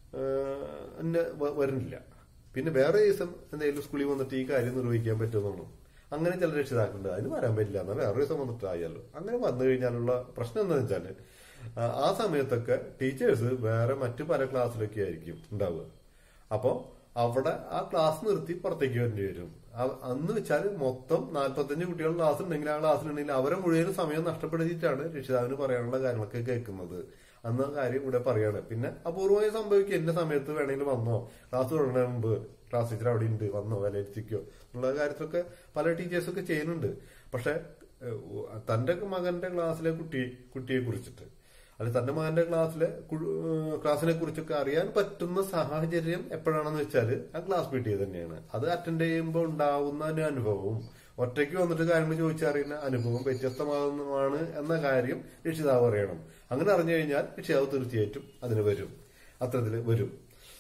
വരുന്നില്ല, പിന്നെ വേറെ ദിവസം എന്തെങ്കിലും സ്കൂളിൽ വന്നിട്ട് ഈ കാര്യം നിർവഹിക്കാൻ പറ്റുമെന്നാണോ? അങ്ങനെ ചില രക്ഷിതാക്കളുണ്ട്, അതിന് വരാൻ പറ്റില്ല എന്നാൽ വേറെ ദിവസം വന്നിട്ടായാലോ. അങ്ങനെ വന്നു കഴിഞ്ഞാലുള്ള പ്രശ്നം എന്താണെന്ന് വെച്ചാല് ആ സമയത്തൊക്കെ ടീച്ചേഴ്സ് വേറെ മറ്റു പല ക്ലാസ്സിലൊക്കെ ആയിരിക്കും ഉണ്ടാവുക. അപ്പോ അവിടെ ആ ക്ലാസ് നിർത്തി പുറത്തേക്ക് വരേണ്ടി വരും. അന്ന് വെച്ചാൽ മൊത്തം 45 കുട്ടികൾ ക്ലാസ് ഉണ്ടെങ്കിൽ ആ ക്ലാസ്സിലുണ്ടെങ്കിൽ അവരെ മുഴുവൻ സമയം നഷ്ടപ്പെടുത്തിയിട്ടാണ് രക്ഷിതാവിന് പറയാനുള്ള കാര്യങ്ങളൊക്കെ കേൾക്കുന്നത് എന്ന കാര്യം ഇവിടെ പറയാണ്. പിന്നെ അപൂർവമായി സംഭവിക്കും, എന്റെ സമയത്ത് വേണമെങ്കിൽ വന്നോ, ക്ലാസ് തുടങ്ങുന്നതിന് മുമ്പ് ക്ലാസ് ടീച്ചർ അവിടെ ഉണ്ട്, വന്നോ, വിലയിരുത്തിക്കോ എന്നുള്ള കാര്യത്തിലൊക്കെ പല ടീച്ചേഴ്സൊക്കെ ചെയ്യുന്നുണ്ട്. പക്ഷെ തന്റെ മകന്റെ ക്ലാസ്സിലെ കുട്ടിയെ കുറിച്ചിട്ട് അല്ലെങ്കിൽ തന്റെ മകന്റെ ക്ലാസ്സിനെ കുറിച്ചൊക്കെ അറിയാൻ പറ്റുന്ന സാഹചര്യം എപ്പോഴാണെന്ന് വെച്ചാൽ ആ ക്ലാസ് പി ടി എ തന്നെയാണ്. അത് അറ്റൻഡ് ചെയ്യുമ്പോൾ ഉണ്ടാവുന്ന ഒരു അനുഭവവും ഒറ്റയ്ക്ക് വന്നിട്ട് കാര്യങ്ങൾ ചോദിച്ചറിയുന്ന അനുഭവം വ്യത്യസ്തമാകുന്നതാണ് എന്ന കാര്യം രക്ഷിതാവ് അറിയണം. അങ്ങനെ അറിഞ്ഞു കഴിഞ്ഞാൽ രക്ഷിതാവ് തീർച്ചയായിട്ടും അതിന് വരും, അത്തരത്തില് വരും.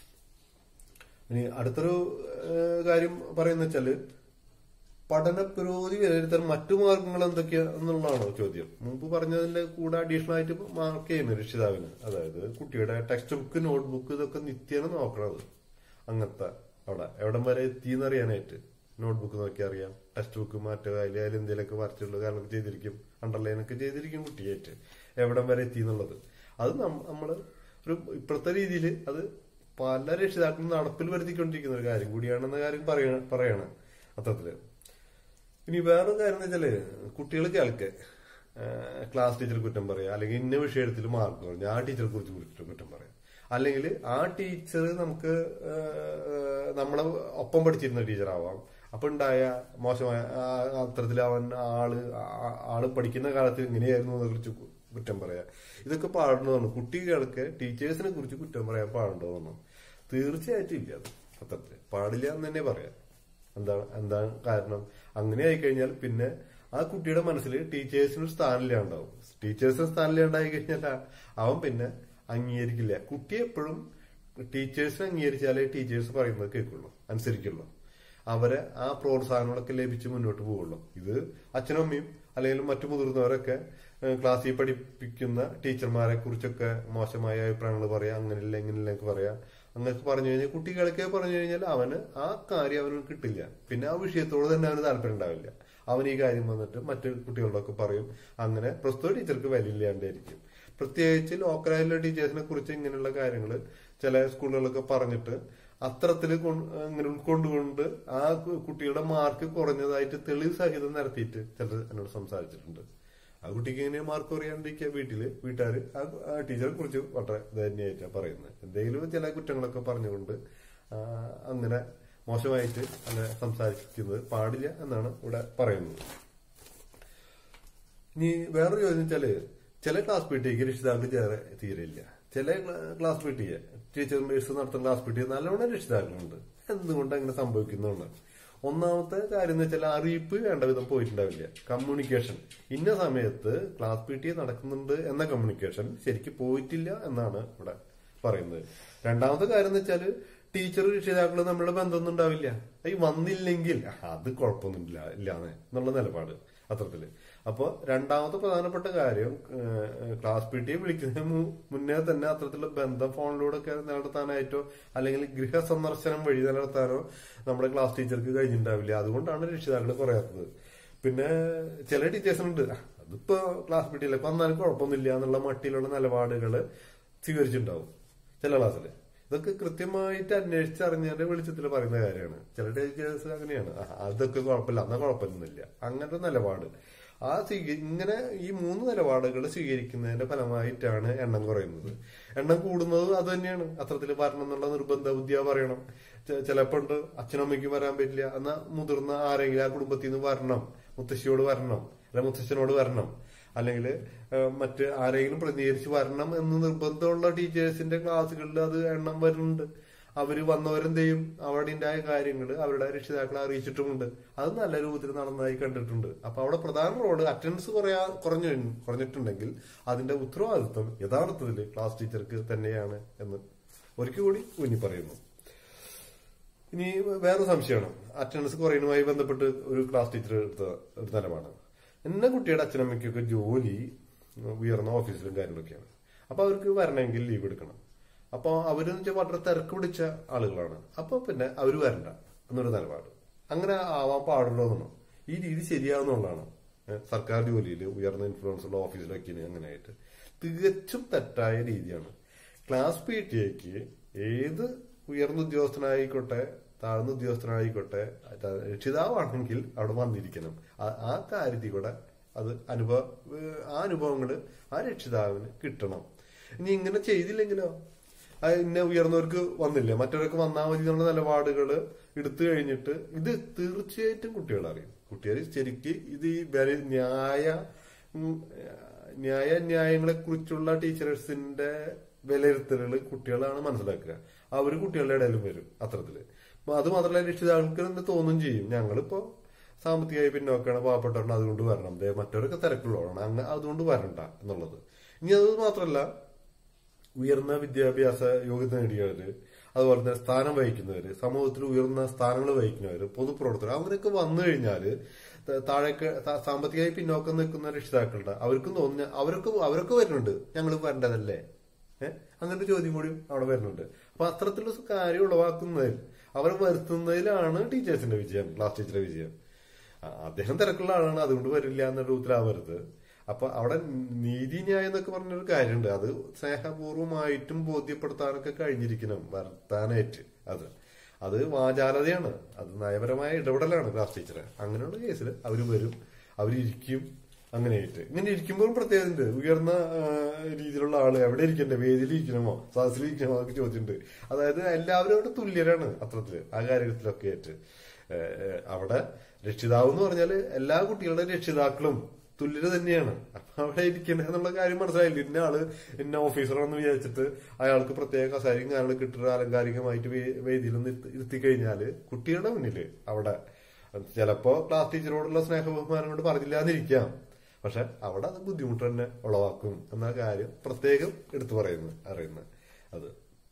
ഇനി അടുത്തൊരു കാര്യം പറയുന്ന വെച്ചാല് പഠന പുരോഗതി വിലയിരുത്താൻ മറ്റു മാർഗങ്ങൾ എന്തൊക്കെയാ എന്നുള്ളതാണോ ചോദ്യം. മുമ്പ് പറഞ്ഞതിന്റെ കൂടെ അഡീഷണൽ ആയിട്ട് മാർക്ക് ചെയ്യുന്നു രക്ഷിതാവിന്. അതായത് കുട്ടിയുടെ ടെക്സ്റ്റ് ബുക്ക്, നോട്ട്ബുക്ക് ഇതൊക്കെ നിത്യേന നോക്കണത്. അങ്ങനത്തെ അവിടെ എവിടം വരെ എത്തിയെന്നറിയാനായിട്ട് നോട്ട്ബുക്ക് നോക്കി അറിയാം. ടെക്സ്റ്റ് ബുക്ക് മാറ്റുക, അതിൽ എന്തെങ്കിലുമൊക്കെ വരച്ചുള്ള കാര്യങ്ങളൊക്കെ ചെയ്തിരിക്കും, അണ്ടർലൈനൊക്കെ ചെയ്തിരിക്കും കുട്ടിയായിട്ട് എവിടം വരെ എത്തി എന്നുള്ളത്. അത് നമ്മള് ഒരു ഇപ്പോഴത്തെ രീതിയിൽ അത് പല രക്ഷിതാക്കളും നടപ്പിൽ വരുത്തിക്കൊണ്ടിരിക്കുന്ന ഒരു കാര്യം കൂടിയാണെന്ന കാര്യം പറയണം അത്തരത്തില്. ഇനി വേറൊരു കാര്യം എന്ന് വെച്ചാല് കുട്ടികൾ കേൾക്കെ ക്ലാസ് ടീച്ചർ കുറ്റം പറയാം, അല്ലെങ്കിൽ ഇന്ന വിഷയത്തിൽ മാർക്ക് പറഞ്ഞു ആ ടീച്ചറെ കുറിച്ച് കുറ്റം പറയാം, അല്ലെങ്കിൽ ആ ടീച്ചർ നമുക്ക് നമ്മളെ ഒപ്പം പഠിച്ചിരുന്ന ടീച്ചറാവാം, അപ്പൊ ഉണ്ടായ മോശമായ അത്തരത്തിൽ ആള് പഠിക്കുന്ന കാലത്ത് ഇങ്ങനെയായിരുന്നു അതിനെ കുറിച്ച് കുറ്റം പറയാം. ഇതൊക്കെ പാടുന്നതാണ്. കുട്ടികൾക്ക് ടീച്ചേഴ്സിനെ കുറിച്ച് കുറ്റം പറയാൻ പാടുണ്ടോന്നു തീർച്ചയായിട്ടും ഇല്ല. അത് അത്തരത്തിൽ പാടില്ല എന്ന് തന്നെ പറയാം. എന്താണ് കാരണം? അങ്ങനെ ആയിക്കഴിഞ്ഞാൽ പിന്നെ ആ കുട്ടിയുടെ മനസ്സിൽ ടീച്ചേഴ്സിന് സ്ഥാനമില്ലാണ്ടാവും. ടീച്ചേഴ്സിന് സ്ഥാനമില്ലാണ്ടായി കഴിഞ്ഞാൽ അവൻ പിന്നെ അംഗീകരിക്കില്ല. കുട്ടി എപ്പോഴും ടീച്ചേഴ്സിനെ അംഗീകരിച്ചാലേ ടീച്ചേഴ്സ് പറയുന്നത് കേൾക്കുള്ളൂ, അനുസരിക്കുള്ളൂ. അവരെ ആ പ്രോത്സാഹനങ്ങളൊക്കെ ലഭിച്ച് മുന്നോട്ട് പോവുള്ളൂ. ഇത് അച്ഛനും അമ്മയും അല്ലെങ്കിൽ മറ്റു മുതിർന്നവരൊക്കെ ക്ലാസ്സിൽ പഠിപ്പിക്കുന്ന ടീച്ചർമാരെ കുറിച്ചൊക്കെ മോശമായ അഭിപ്രായങ്ങൾ പറയാം, അങ്ങനെയില്ല ഇങ്ങനെയില്ല പറയാം. അങ്ങനെ പറഞ്ഞു കഴിഞ്ഞാൽ കുട്ടികൾക്ക് പറഞ്ഞു കഴിഞ്ഞാൽ അവന് ആ കാര്യം അവന് കിട്ടില്ല. പിന്നെ ആ വിഷയത്തോട് തന്നെ അവന് താല്പര്യം ഉണ്ടാവില്ല. അവൻ ഈ കാര്യം വന്നിട്ട് മറ്റു കുട്ടികളോടൊക്കെ പറയും. അങ്ങനെ പ്രസ്തുത ടീച്ചർക്ക് വിലയില്ലാണ്ടായിരിക്കും. പ്രത്യേകിച്ച് ലോക്കലായിട്ടുള്ള ടീച്ചേഴ്സിനെ കുറിച്ച് ഇങ്ങനെയുള്ള കാര്യങ്ങൾ ചില സ്കൂളുകളൊക്കെ പറഞ്ഞിട്ട് അത്തരത്തിൽ ഇങ്ങനെ ഉൾക്കൊണ്ടുകൊണ്ട് ആ കുട്ടികളുടെ മാർക്ക് കുറഞ്ഞതായിട്ട് തെളിവ് സഹിതം നടത്തിയിട്ട് ചിലർ എന്നോട് സംസാരിച്ചിട്ടുണ്ട്. ആ കുട്ടിക്ക് ഇങ്ങനെ മാർക്ക് കുറയാണ്ടിരിക്കുക വീട്ടുകാര് ആ ടീച്ചറെ കുറിച്ച് വളരെ തന്നെയായിട്ടാണ് പറയുന്നത്. എന്തെങ്കിലും ചില കുറ്റങ്ങളൊക്കെ പറഞ്ഞുകൊണ്ട് അങ്ങനെ മോശമായിട്ട് അങ്ങനെ സംസാരിക്കുന്നത് പാടില്ല എന്നാണ് ഇവിടെ പറയുന്നത്. ഇനി വേറൊരു ചോദ്യം വെച്ചാല് ചില ക്ലാസ് പി ടിക്ക് രക്ഷിതാക്കൾ തീരെയില്ല. ചില ക്ലാസ് പി ടിയെ ടീച്ചേഴ്സ് നടത്തുന്ന ക്ലാസ് പി ടി നല്ലവണ്ണം രക്ഷിതാക്കളുണ്ട്. എന്തുകൊണ്ട് അങ്ങനെ സംഭവിക്കുന്നുണ്ട്? ഒന്നാമത്തെ കാര്യം എന്ന് വെച്ചാൽ അറിയിപ്പ് വേണ്ട വിധം പോയിട്ടുണ്ടാവില്ല. കമ്മ്യൂണിക്കേഷൻ ഇന്ന സമയത്ത് ക്ലാസ് പി ടി നടക്കുന്നുണ്ട് എന്ന കമ്മ്യൂണിക്കേഷൻ ശരിക്കും പോയിട്ടില്ല എന്നാണ് ഇവിടെ പറയുന്നത്. രണ്ടാമത്തെ കാര്യം എന്ന് വെച്ചാല് ടീച്ചർ രക്ഷിതാക്കള് നമ്മളുടെ ബന്ധമൊന്നും ഉണ്ടാവില്ല. ഈ വന്നില്ലെങ്കിൽ അത് കുഴപ്പമൊന്നുമില്ല ഇല്ലാന്ന് എന്നുള്ള നിലപാട് അത്തരത്തില്. അപ്പൊ രണ്ടാമത്തെ പ്രധാനപ്പെട്ട കാര്യം ക്ലാസ് പി ടി വിളിക്കുന്നതിന് മുന്നേ തന്നെ അത്തരത്തിലുള്ള ബന്ധം ഫോണിലൂടെ ഒക്കെ നിലനിർത്താനായിട്ടോ അല്ലെങ്കിൽ ഗൃഹ സന്ദർശനം വഴി നിലനിർത്താനോ നമ്മുടെ ക്ലാസ് ടീച്ചർക്ക് കഴിഞ്ഞിട്ടുണ്ടാവില്ല. അതുകൊണ്ടാണ് രക്ഷിതാക്കൾ കുറയാത്തത്. പിന്നെ ചില ടീച്ചേഴ്സിനുണ്ട് അതിപ്പോ ക്ലാസ് പി ടിയിലൊക്കെ വന്നാലും കുഴപ്പമൊന്നുമില്ല എന്നുള്ള മട്ടിലുള്ള നിലപാടുകൾ സ്വീകരിച്ചിട്ടുണ്ടാവും ചില ക്ലാസ്സില്. ഇതൊക്കെ കൃത്യമായിട്ട് അന്വേഷിച്ചറിഞ്ഞതിന്റെ വെളിച്ചത്തിൽ പറയുന്ന കാര്യമാണ്. ചില ടീച്ചേഴ്സ് അങ്ങനെയാണ്, അതൊക്കെ കുഴപ്പമില്ല എന്നാ കുഴപ്പമൊന്നുമില്ല അങ്ങനത്തെ നിലപാട്. ഇങ്ങനെ ഈ 3 നിലപാടുകൾ സ്വീകരിക്കുന്നതിന്റെ ഫലമായിട്ടാണ് എണ്ണം കുറയുന്നത്. എണ്ണം കൂടുന്നത് അത് തന്നെയാണ്. അത്തരത്തിൽ വരണം എന്നുള്ള നിർബന്ധ ബുദ്ധിയാ പറയണം. ചിലപ്പോണ്ട് അച്ഛനമ്മയ്ക്ക് വരാൻ പറ്റില്ല, എന്നാ മുതിർന്ന ആരെങ്കിലും ആ കുടുംബത്തിൽ നിന്ന് വരണം, മുത്തശ്ശിയോട് വരണം അല്ലെ മുത്തശ്ശനോട് വരണം, അല്ലെങ്കിൽ മറ്റ് ആരെങ്കിലും പ്രതിനിധീകരിച്ച് വരണം എന്ന് നിർബന്ധമുള്ള ടീച്ചേഴ്സിന്റെ ക്ലാസ്സുകളിൽ അത് എണ്ണം വരുന്നുണ്ട്. അവര് വന്നവരെന്ത് ചെയ്യും? അവിടെ ഉണ്ടായ കാര്യങ്ങൾ അവരുടെ രക്ഷിതാക്കളെ അറിയിച്ചിട്ടുമുണ്ട്. അത് നല്ല രൂപത്തിൽ നടന്നതായി കണ്ടിട്ടുണ്ട്. അപ്പൊ അവിടെ പ്രധാന റോഡ് അറ്റൻഡൻസ് കുറഞ്ഞിട്ടുണ്ടെങ്കിൽ അതിന്റെ ഉത്തരവാദിത്വം യഥാർത്ഥത്തിൽ ക്ലാസ് ടീച്ചർക്ക് തന്നെയാണ് എന്ന് ഒരിക്കൽ കൂടി ഊന്നി പറയുന്നു. ഇനി വേറെ സംശയമാണ് അറ്റൻഡൻസ് കുറയുന്നതുമായി ബന്ധപ്പെട്ട് ഒരു ക്ലാസ് ടീച്ചർ എടുത്ത ഒരു നിലപാടാണ്. എന്നെ കുട്ടിയുടെ അച്ഛനമ്മയ്ക്കൊക്കെ ജോലി ഉയർന്ന ഓഫീസിലും കാര്യങ്ങളൊക്കെയാണ്. അപ്പൊ അവർക്ക് വരണമെങ്കിൽ ലീവ് എടുക്കണം. അപ്പൊ അവരെന്ന് വെച്ചാൽ വളരെ തിരക്ക് പിടിച്ച ആളുകളാണ്. അപ്പൊ പിന്നെ അവര് വരണ്ട എന്നൊരു നിലപാട്. അങ്ങനെ ആവാൻ പാടുള്ളൂ എന്നാണ്. ഈ രീതി ശരിയാവുന്നതാണ്. സർക്കാർ ജോലിയിൽ ഉയർന്ന ഇൻഫ്ലുവൻസ് ഉള്ള ഓഫീസിലൊക്കെ അങ്ങനെയായിട്ട് തികച്ചും തെറ്റായ രീതിയാണ്. ക്ലാസ് പി ടി എക്ക് ഏത് ഉയർന്ന ഉദ്യോഗസ്ഥനായിക്കോട്ടെ താഴ്ന്ന ഉദ്യോഗസ്ഥനായിക്കോട്ടെ രക്ഷിതാവാണെങ്കിൽ അവിടെ വന്നിരിക്കണം. ആ കാര്യത്തിൽ കൂടെ അത് ആ അനുഭവങ്ങള് ആ രക്ഷിതാവിന് കിട്ടണം. ഇനി ഇങ്ങനെ ചെയ്തില്ലെങ്കിലോ ഇന്നെ ഉയർന്നവർക്ക് വന്നില്ല മറ്റവർക്ക് വന്നാൽ മതി എന്നുള്ള നിലപാടുകൾ എടുത്തു കഴിഞ്ഞിട്ട് ഇത് തീർച്ചയായിട്ടും കുട്ടികൾ അറിയും. കുട്ടികൾ ശരിക്ക് ഇത് ഈ ന്യായങ്ങളെ കുറിച്ചുള്ള ടീച്ചേഴ്സിന്റെ വിലയിരുത്തലുകൾ കുട്ടികളാണ് മനസ്സിലാക്കുക. അവര് കുട്ടികളുടെ ഇടയിലും വരും അത്തരത്തില്. അത് മാത്രമല്ല, രക്ഷിതാക്കൾക്ക് തന്നെ തോന്നും ചെയ്യും, ഞങ്ങളിപ്പോ സാമ്പത്തികമായി പിന്നോക്കാണ്, പാവപ്പെട്ടവരാണ്, അതുകൊണ്ട് വരണം, മറ്റവരൊക്കെ തിരക്കുള്ളവരാണ്, അതുകൊണ്ട് വരണ്ട എന്നുള്ളത്. ഇനി അത് മാത്രമല്ല, ഉയർന്ന വിദ്യാഭ്യാസ യോഗ്യത നേടിയവര്, അതുപോലെ തന്നെ സ്ഥാനം വഹിക്കുന്നവര്, സമൂഹത്തിൽ ഉയർന്ന സ്ഥാനങ്ങൾ വഹിക്കുന്നവര്, പൊതുപ്രവർത്തകർ, അവരൊക്കെ വന്നു കഴിഞ്ഞാല് താഴേക്ക് സാമ്പത്തികമായി പിന്നോക്കം നിൽക്കുന്ന രക്ഷിതാക്കളുടെ അവർക്കും തോന്നുന്ന അവരൊക്കെ വരുന്നുണ്ട്, ഞങ്ങൾ വരേണ്ടതല്ലേ, അങ്ങനത്തെ ചോദ്യം കൂടി അവിടെ വരുന്നുണ്ട്. അപ്പൊ അത്തരത്തിലുള്ള കാര്യം ഉളവാക്കുന്നതിൽ, അവരെ വരുത്തുന്നതിലാണ് ടീച്ചേഴ്സിന്റെ വിജയം, ക്ലാസ് ടീച്ചറുടെ വിജയം. അദ്ദേഹം തിരക്കുള്ള ആളാണ്, അതുകൊണ്ട് വരില്ല എന്ന രൂപത്തിലാവരുത്. അപ്പൊ അവിടെ നീതിന്യായം എന്നൊക്കെ പറഞ്ഞൊരു കാര്യമുണ്ട്. അത് സ്നേഹപൂർവ്വമായിട്ടും ബോധ്യപ്പെടുത്താനൊക്കെ കഴിഞ്ഞിരിക്കണം വർത്താനായിട്ട്. അത് വാചാലതയാണ്, അത് നയപരമായ ഇടപെടലാണ് ക്ലാസ് ടീച്ചറെ. അങ്ങനെയുള്ള കേസിൽ അവര് വരും, അവരിയ്ക്കും. അങ്ങനെയായിട്ട് ഇങ്ങനെ ഇരിക്കുമ്പോഴും പ്രത്യേകത, ഉയർന്ന രീതിയിലുള്ള ആള് എവിടെ ഇരിക്കണ്ടേ, വേദിയിൽ ഇരിക്കണമോ സദസ്സിൽ ഇരിക്കണമോ എന്നൊക്കെ ചോദിച്ചിട്ടുണ്ട്. അതായത് എല്ലാവരും അവിടെ തുല്യരാണ് അത്രത്തില്, ആ കാര്യത്തിലൊക്കെ ആയിട്ട്. അവിടെ രക്ഷിതാവ് എന്ന് പറഞ്ഞാല് എല്ലാ കുട്ടികളുടെ രക്ഷിതാക്കളും തുല്യത തന്നെയാണ്. അപ്പൊ അവിടെ ഇരിക്കണ എന്നുള്ള കാര്യം മനസ്സിലായില്ല. ഇന്ന ആള് ഇന്ന ഓഫീസറാണെന്ന് വിചാരിച്ചിട്ട് അയാൾക്ക് പ്രത്യേക കസാരയും കാര്യങ്ങളും കിട്ടുന്ന അലങ്കാരികമായിട്ട് വേദിയിലൊന്ന് ഇരുത്തി കഴിഞ്ഞാല് കുട്ടികളുടെ മുന്നില് അവിടെ ചിലപ്പോ ക്ലാസ് ടീച്ചറോടുള്ള സ്നേഹബഹുമാനം കൊണ്ട് പറഞ്ഞില്ലാന്നിരിക്കാം, പക്ഷെ അവിടെ അത് ബുദ്ധിമുട്ട് തന്നെ ഉളവാക്കും എന്ന കാര്യം പ്രത്യേകം എടുത്തു അറിയുന്നത്. അത്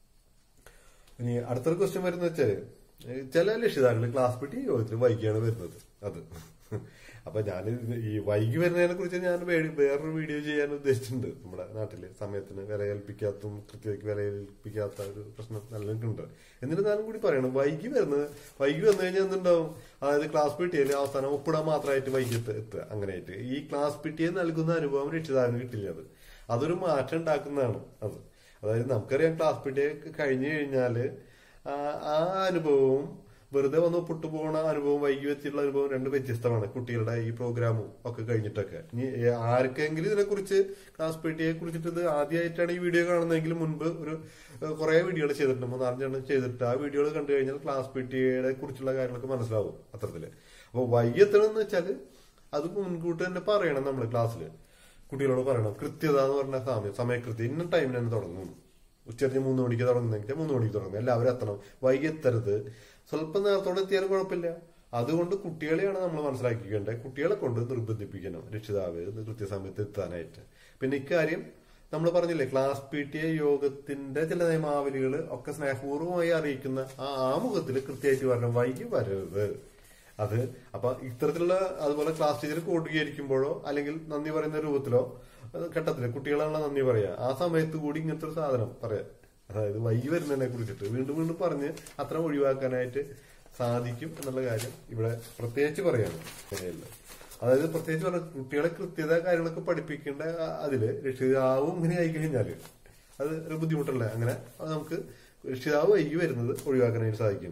ഇനി അടുത്തൊരു ക്വസ്റ്റ്യൻ വരുന്ന വെച്ചാല്, ചില രക്ഷിതാക്കള് ക്ലാസ് PT യോഗത്തിൽ വൈകിയാണ് വരുന്നത്. അത് അപ്പൊ ഞാൻ ഈ വൈകി വരുന്നതിനെ കുറിച്ച് ഞാൻ വേറൊരു വീഡിയോ ചെയ്യാൻ ഉദ്ദേശിച്ചിട്ടുണ്ട്. നമ്മുടെ നാട്ടില് സമയത്തിന് വില കൽപ്പിക്കാത്തതും കൃത്യതയ്ക്ക് വില കൽപ്പിക്കാത്ത ഒരു പ്രശ്നം നല്ലുണ്ട്. എന്നിരുന്നാലും കൂടി പറയണം, വൈകി വന്നു കഴിഞ്ഞാൽ എന്തുണ്ടാവും, അതായത് ക്ലാസ് PT അവസാനം ഒപ്പിടാൻ മാത്രമായിട്ട് വൈകി എത്തുക. അങ്ങനെയായിട്ട് ഈ ക്ലാസ് PT നൽകുന്ന അനുഭവം രക്ഷിതാവിന് കിട്ടില്ല. അതൊരു മാറ്റം ഉണ്ടാക്കുന്നതാണ്. അതായത് നമുക്കറിയാം, ക്ലാസ് PT കഴിഞ്ഞു കഴിഞ്ഞാല് ആ അനുഭവവും വെറുതെ വന്ന് പൊട്ടുപോകുന്ന അനുഭവം, വൈകി വെച്ചിട്ടുള്ള അനുഭവം രണ്ട് വ്യത്യസ്തമാണ്. കുട്ടികളുടെ ഈ പ്രോഗ്രാമും ഒക്കെ കഴിഞ്ഞിട്ടൊക്കെ. ഇനി ആർക്കെങ്കിലും ഇതിനെക്കുറിച്ച് ക്ലാസ് PT കുറിച്ചിട്ട് ഇത് ആദ്യമായിട്ടാണ് ഈ വീഡിയോ കാണുന്നതെങ്കിൽ മുൻപ് ഒരു കുറെ വീഡിയോകൾ ചെയ്തിട്ടുണ്ട്, 3-4 ചെയ്തിട്ട് ആ വീഡിയോകൾ കണ്ടു കഴിഞ്ഞാൽ ക്ലാസ് PT കുറിച്ചുള്ള കാര്യങ്ങളൊക്കെ മനസ്സിലാവും അത്തരത്തില്. അപ്പൊ വൈകി എത്തണമെന്ന് വെച്ചാല് അത് മുൻകൂട്ടി തന്നെ പറയണം. നമ്മള് ക്ലാസ്സില് കുട്ടികളോട് പറയണം, കൃത്യത എന്ന് പറഞ്ഞ സമയകൃത്യം ഇന്ന ടൈമിന് തന്നെ തുടങ്ങും. ഉച്ചരിഞ്ഞ് 3 മണിക്ക് തുടങ്ങുന്നെങ്കിൽ 3 മണിക്ക് തുടങ്ങും. എല്ലാവരും എത്തണം, വൈകി എത്തരുത്. സ്വല്പം നേരത്തോടെ എത്തിയാലും കുഴപ്പമില്ല. അതുകൊണ്ട് കുട്ടികളെയാണ് നമ്മൾ മനസ്സിലാക്കിക്കേണ്ടത്. കുട്ടികളെ കൊണ്ട് നിർബന്ധിപ്പിക്കണം രക്ഷിതാവ് കൃത്യസമയത്ത് എത്താനായിട്ട്. പിന്നെ ഇക്കാര്യം നമ്മൾ പറഞ്ഞില്ലേ, ക്ലാസ് PTA യോഗത്തിന്റെ ചില നിയമാവലികൾ ഒക്കെ സ്നേഹപൂർവ്വമായി അറിയിക്കുന്ന ആ ആമുഖത്തിൽ കൃത്യമായിട്ട് പറഞ്ഞു, വൈകി വരരുത്. അപ്പൊ ഇത്തരത്തിലുള്ള അതുപോലെ ക്ലാസ് ടീച്ചർ കോട്ടുകയായിരിക്കുമ്പോഴോ അല്ലെങ്കിൽ നന്ദി പറയുന്ന രൂപത്തിലോ ഘട്ടത്തില് കുട്ടികളാണല്ലോ നന്ദി പറയാ, ആ സമയത്ത് കൂടി ഇങ്ങനത്തെ ഒരു സാധനം പറയാം. അതായത് വൈകി വരുന്നതിനെ കുറിച്ചിട്ട് വീണ്ടും പറഞ്ഞ് അത്ര ഒഴിവാക്കാനായിട്ട് സാധിക്കും എന്നുള്ള കാര്യം ഇവിടെ പ്രത്യേകിച്ച് പറയാണ്. അതായത് പ്രത്യേകിച്ച് പറഞ്ഞ കുട്ടികളെ കൃത്യത കാര്യങ്ങളൊക്കെ പഠിപ്പിക്കേണ്ട അതില് രക്ഷിതാവും ഇങ്ങനെ ആയി കഴിഞ്ഞാല് അത് ഒരു ബുദ്ധിമുട്ടല്ലേ. അങ്ങനെ അത് നമുക്ക് രക്ഷിതാവ് വൈകി വരുന്നത് ഒഴിവാക്കാനായിട്ട് സാധിക്കും.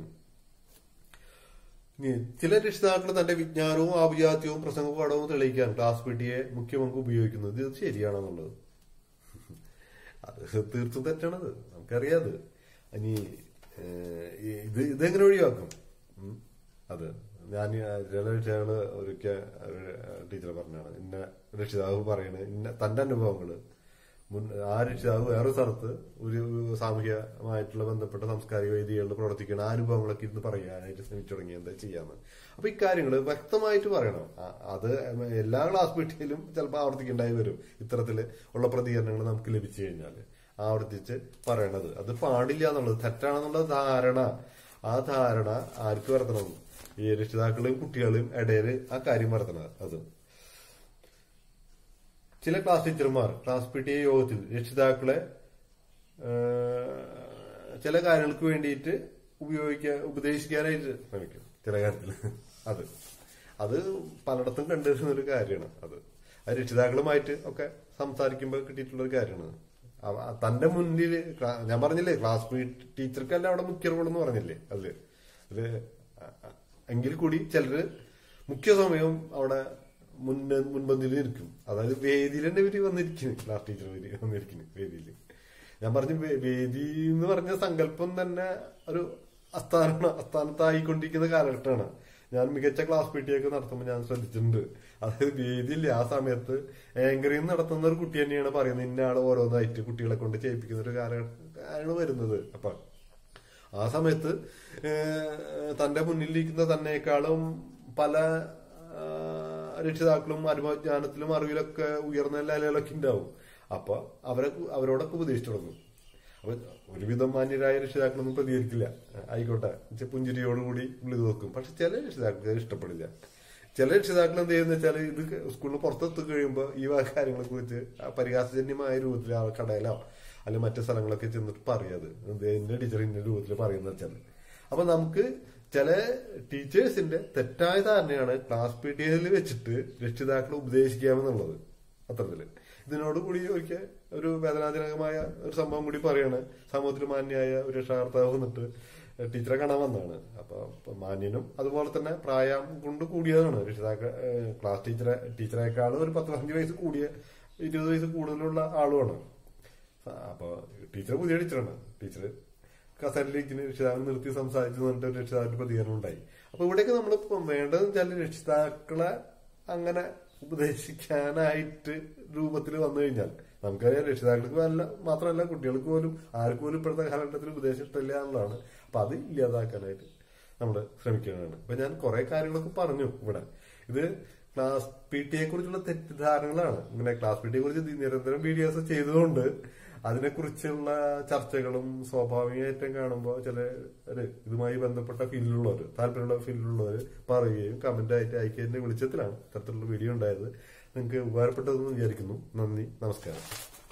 ചില രക്ഷിതാക്കൾ തന്റെ വിജ്ഞാനവും ആഭിജാത്യവും പ്രസംഗപാഠവും തെളിയിക്കാൻ ക്ലാസ് PTA മുഖ്യ പങ്ക് ഉപയോഗിക്കുന്നത്. ഇത് ശരിയാണെന്നുള്ളത് അത് തീർത്തും തെറ്റാണത്, നമുക്കറിയാത്. ഇനി ഇതെങ്ങനെ ഒഴിവാക്കും? ഞാൻ ചില രക്ഷിതാക്കള് ഒരിക്കൽ ടീച്ചർ പറഞ്ഞാണ്, ഇന്ന രക്ഷിതാവ് പറയണ തന്റെ അനുഭവങ്ങള് ആ രക്ഷിതാവ് വേറെ സ്ഥലത്ത് ഒരു സാമൂഹികമായിട്ടുള്ള ബന്ധപ്പെട്ട സാംസ്കാരിക വേദികളിൽ പ്രവർത്തിക്കുന്ന ആ അനുഭവങ്ങളൊക്കെ ഇരുന്ന് പറയാനായിട്ട് ശ്രമിച്ചു തുടങ്ങി എന്താ ചെയ്യാന്ന്. അപ്പൊ ഇക്കാര്യങ്ങള് വ്യക്തമായിട്ട് പറയണം. അത് എല്ലാ ക്ലാസ് PTയിലും ചിലപ്പോൾ ആവർത്തിക്കേണ്ടായി വരും. ഇത്തരത്തില് ഉള്ള പ്രതികരണങ്ങൾ നമുക്ക് ലഭിച്ചു കഴിഞ്ഞാൽ ആവർത്തിച്ച് പറയണത് അത് പാടില്ല എന്നുള്ളത്, തെറ്റാണെന്നുള്ള ധാരണ, ആ ധാരണ ആർക്ക് വരുത്തണം? ഈ രക്ഷിതാക്കളെയും കുട്ടികളെയും ഇടയിൽ ആ കാര്യം വരുത്തണം. അത് ചില ക്ലാസ് ടീച്ചർമാർ ക്ലാസ് PTA യോഗത്തിൽ രക്ഷിതാക്കളെ ചില കാര്യങ്ങൾക്ക് വേണ്ടിയിട്ട് ഉപദേശിക്കാനായിട്ട് ശ്രമിക്കും ചില കാര്യത്തില്. അത് പലയിടത്തും കണ്ടുവരുന്ന ഒരു കാര്യമാണ്. അത് രക്ഷിതാക്കളുമായിട്ട് ഒക്കെ സംസാരിക്കുമ്പോൾ കിട്ടിയിട്ടുള്ള ഒരു കാര്യമാണ്. തന്റെ മുന്നിൽ ഞാൻ പറഞ്ഞില്ലേ, ക്ലാസ് ടീച്ചർക്കല്ല അവിടെ മുഖ്യ റോൾ എന്ന് പറഞ്ഞില്ലേ, അതില് എങ്കിൽ കൂടി ചിലര് മുഖ്യ സമയവും അവിടെ മുൻപന്തിയിൽ ഇരിക്കും. അതായത് വേദിയിൽ തന്നെ ഇവര് വന്നിരിക്കുന്നു, ക്ലാസ് ടീച്ചർ വന്നിരിക്കുന്നു വേദിയിൽ. ഞാൻ പറഞ്ഞു, വേദി എന്ന് പറഞ്ഞ സങ്കല്പം തന്നെ ഒരു അസ്ഥാനത്തായിക്കൊണ്ടിരിക്കുന്ന കാലഘട്ടമാണ്. ഞാൻ മികച്ച ക്ലാസ് പി ടി ഒക്കെ നടത്തുമ്പോൾ ഞാൻ ശ്രദ്ധിച്ചിട്ടുണ്ട്. അതായത് വേദിയില്ല ആ സമയത്ത് ആങ്കറിങ് നടത്തുന്ന ഒരു കുട്ടി തന്നെയാണ് പറയുന്നത് ഇന്ന ആള് ഓരോന്നായിട്ട് കുട്ടികളെ കൊണ്ട് ചെയ്യിപ്പിക്കുന്ന ഒരു കാലമാണ് വരുന്നത്. അപ്പൊ ആ സമയത്ത് തന്റെ മുന്നിലിരിക്കുന്ന തന്നെക്കാളും പല രക്ഷിതാക്കളും അനുഭവജ്ഞാനത്തിലും അറിവിലൊക്കെ ഉയർന്ന ലെവലൊക്കെ ഉണ്ടാവും. അപ്പൊ അവരോടൊക്കെ ഉപദേശിച്ചു തുടങ്ങും. അപ്പൊ ഒരുവിധം മാന്യരായ രക്ഷിതാക്കളൊന്നും പ്രതികരിക്കില്ല, ആയിക്കോട്ടെ പുഞ്ചിരിയോടുകൂടി ഉള്ളി നോക്കും. പക്ഷെ ചില രക്ഷിതാക്കൾക്ക് ഇഷ്ടപ്പെടില്ല. ചില രക്ഷിതാക്കൾ എന്ത് ചെയ്യുന്ന വെച്ചാൽ ഇത് സ്കൂളിന് പുറത്തെത്തി കഴിയുമ്പോൾ ഈ കാര്യങ്ങളെ കുറിച്ച് പരിഹാസജന്യമായ രൂപത്തിൽ ആ കടയിലോ അല്ലെങ്കിൽ മറ്റു സ്ഥലങ്ങളൊക്കെ ചെന്നിട്ട് പറയാത് എന്റെ ടീച്ചർ ഇന്ന രൂപത്തിൽ പറയുന്ന വെച്ചാൽ. അപ്പൊ നമുക്ക് ചില ടീച്ചേഴ്സിന്റെ തെറ്റായ ധാരണയാണ് ക്ലാസ് പി ടി എയിൽ വെച്ചിട്ട് രക്ഷിതാക്കളെ ഉപദേശിക്കാമെന്നുള്ളത്. അത്തരത്തില് ഇതിനോടുകൂടി ഒരിക്കൽ ഒരു വേദനാജനകമായ ഒരു സംഭവം കൂടി പറയാണ്. സമൂഹത്തിൽ മാന്യായ ഒരു രക്ഷാകർത്താവ് വന്നിട്ട് ടീച്ചറെ കാണാൻ വന്നതാണ്. അപ്പൊ മാന്യനും അതുപോലെ തന്നെ പ്രായം കൊണ്ട് കൂടിയതാണ് ക്ലാസ് ടീച്ചറേക്കാളും ഒരു 10-15 വയസ്സ് കൂടിയ 20 വയസ്സ് കൂടുതലുള്ള ആളുമാണ്. അപ്പൊ ടീച്ചർ പുതിയ ടീച്ചറാണ്. ടീച്ചർ കസേരയിലേക്ക് രക്ഷിതാക്കളെ നിർത്തി സംസാരിച്ചു എന്നിട്ട് രക്ഷിതാക്കളുടെ പ്രതികരണം ഉണ്ടായി. അപ്പൊ ഇവിടെയൊക്കെ നമ്മളിപ്പോ വേണ്ടതെന്ന് വെച്ചാൽ രക്ഷിതാക്കളെ അങ്ങനെ ഉപദേശിക്കാനായിട്ട് രൂപത്തിൽ വന്നു കഴിഞ്ഞാൽ നമുക്കറിയാം രക്ഷിതാക്കൾക്ക് മാത്രമല്ല കുട്ടികൾക്ക് പോലും ആർക്ക് പോലും ഇപ്പോഴത്തെ കാലഘട്ടത്തിൽ ഉപദേശം ഇഷ്ടമില്ല എന്നുള്ളതാണ്. അപ്പൊ അത് ഇല്ലാതാക്കാനായിട്ട് നമ്മൾ ശ്രമിക്കുന്നതാണ്. അപ്പൊ ഞാൻ കുറെ കാര്യങ്ങളൊക്കെ പറഞ്ഞു ഇവിടെ. ഇത് ക്ലാസ് പി ടി യെ കുറിച്ചുള്ള തെറ്റിദ്ധാരണകളാണ്. ഇങ്ങനെ ക്ലാസ് പി ടിയെ കുറിച്ച് നിരന്തരം വീഡിയോസ് ചെയ്തുകൊണ്ട് അതിനെക്കുറിച്ചുള്ള ചർച്ചകളും സ്വാഭാവികമായിട്ടും കാണുമ്പോൾ ചില ഇതുമായി ബന്ധപ്പെട്ട ഫീൽഡിലുള്ളവർ താല്പര്യമുള്ള ഫീൽഡിലുള്ളവർ പറയുകയും കമന്റ് ആയിട്ട് അയക്കുന്നതിന്റെ വെളിച്ചത്തിലാണ് ഇത്തരത്തിലുള്ള വീഡിയോ ഉണ്ടായത്. നിങ്ങൾക്ക് ഉപകാരപ്പെട്ടതെന്ന് വിചാരിക്കുന്നു. നന്ദി, നമസ്കാരം.